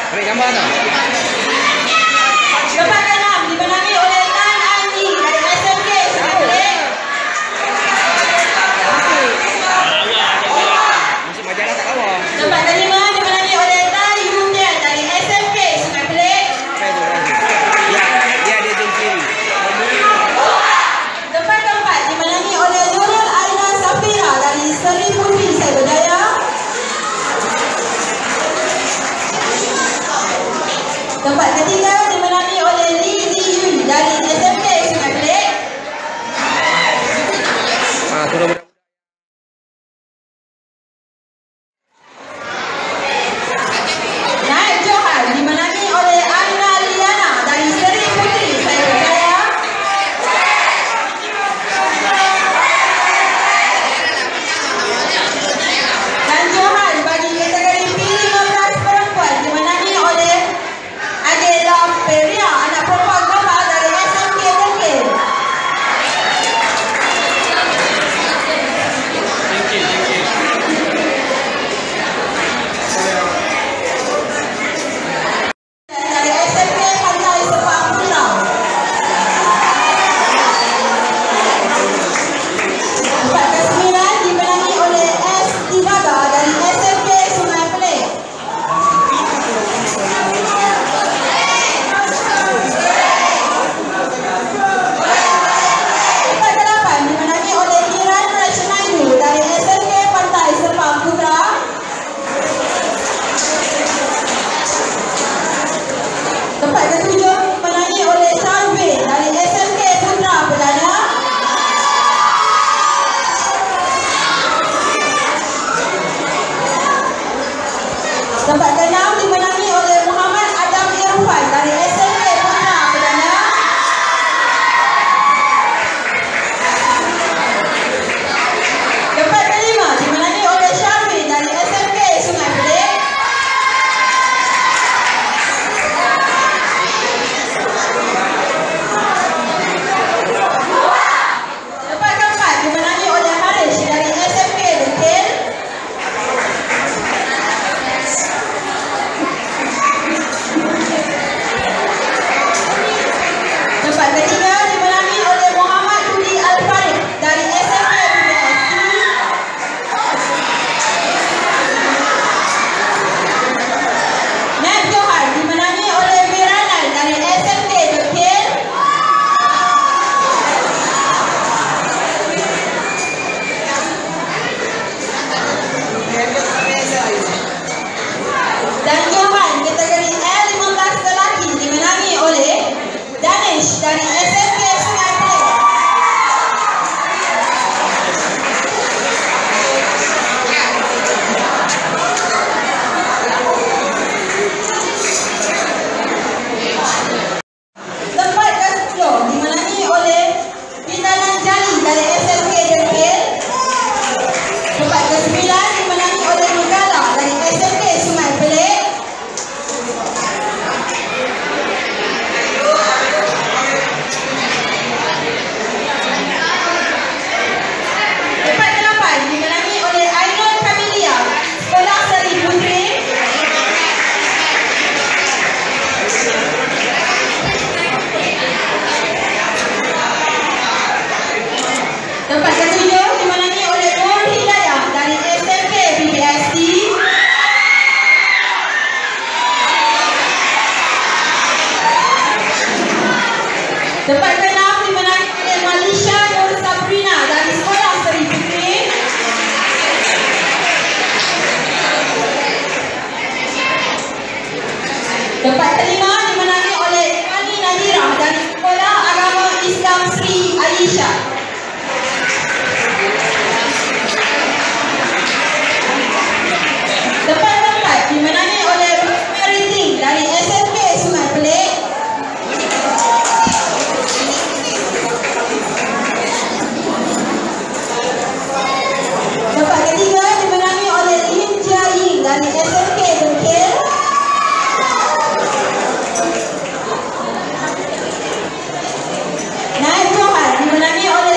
Ambil gambar tu. Tempat ke-6 dimenangi oleh Tan Andi dari SMK Sungai Pelik. Masih majalah kat bawah. Tempat ke-5 dimenangi oleh Tan Yukian dari SMK Sungai Pelik. Ya, dia ada jom kiri. Tempat ke-4 dimenangi oleh Nurul Aina Safira dari Seri Putri Cyberjaya. Tempat ketiga dimenangi oleh Lee Ziyun dari SMK Sungai Pelik. Turun. Naib Johan dimenangi oleh Aina Liana dari Seri Putri Cyberjaya. Dan Johan bagi kategori P15 perempuan dimenangi oleh Adela Peria, anak perempuan Gama dari SMK Dengkil. Dari SMK Pantai Sepak Pulau. Tempat ke-9 dimenangi oleh S. Tibaga dari SMK Sungai Pelik. Tempat ke-8 dimenangi oleh Kiran Rajanayu dari SMK Pantai Sepak Putra. Tempat ke-7 dimenangi oleh Sharwin dari SMK Putra Perdana. Tempat ke-6 dimenangi oleh Muhammad Adam Irfan dari SMK Putra Perdana. Tempat ke-5 dimenangi oleh Sharwin dari SMK Sungai Pelik. Tempat ke-4 dimenangi oleh Harish dari SMK Dengkil. Tempat ketiga dimenangi oleh Muhammad Budi Al-Farid dari SMK PBSC. Naib Johan dimenangi oleh Miranal dari SMK Dengkil. Dan Johan kategori L15 lelaki dimenangi oleh Danish dari SMK Sungai Pelik. Tempat ke-10 dimenangi oleh Pitanan Jali dari SMK Dengkil. Tempat ke-9 dimenangi oleh Nugala dari SMK Sungai Pelik. Tempat ke-8 dimenangi oleh Ainul Kamilia, Sekolah Seri Putri. Tempat ke-7 dimenangi oleh Nur Hidayah dari SMK PBSC. Tempat ke-6 dimenangi oleh Malaysia Nur Sabrina dari Sekolah Seri Putri. Tempat ke-5 dimenangi oleh Ikhwani Nadirah dari Sekolah Agama Islam Sri Aisyah. Tempat ke-4 dimenangi oleh Rosemary Ting dari SMK Sungai Pelik. Tempat ke-3 dimenangi oleh Lim Jia Ying dari SMK Dengkil. Naib Johan dimenangi oleh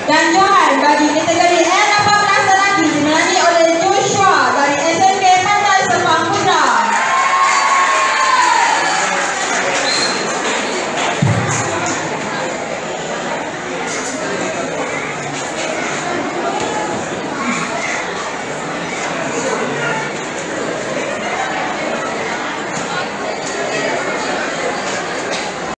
Dan Johan bagi kategori F